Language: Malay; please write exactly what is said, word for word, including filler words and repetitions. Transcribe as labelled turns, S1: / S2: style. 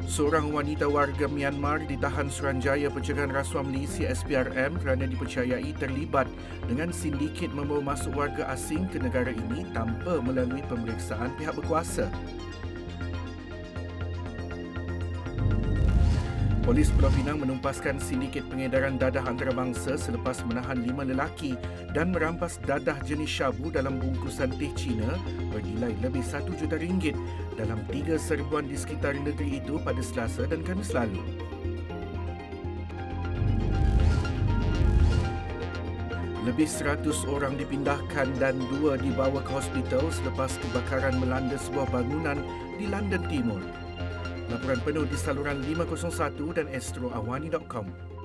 S1: Seorang wanita warga Myanmar ditahan Suruhanjaya Pencegahan Rasuah Malaysia S P R M kerana dipercayai terlibat dengan sindiket membawa masuk warga asing ke negara ini tanpa melalui pemeriksaan pihak berkuasa. Polis Pulau Pinang menumpaskan sindiket pengedaran dadah antarabangsa selepas menahan lima lelaki dan merampas dadah jenis syabu dalam bungkusan teh Cina bernilai lebih satu juta ringgit dalam tiga serbuan di sekitar negeri itu pada Selasa dan Khamis lalu. Lebih seratus orang dipindahkan dan dua dibawa ke hospital selepas kebakaran melanda sebuah bangunan di London Timur. Laporan penuh di saluran lima kosong satu dan astro awani dot com.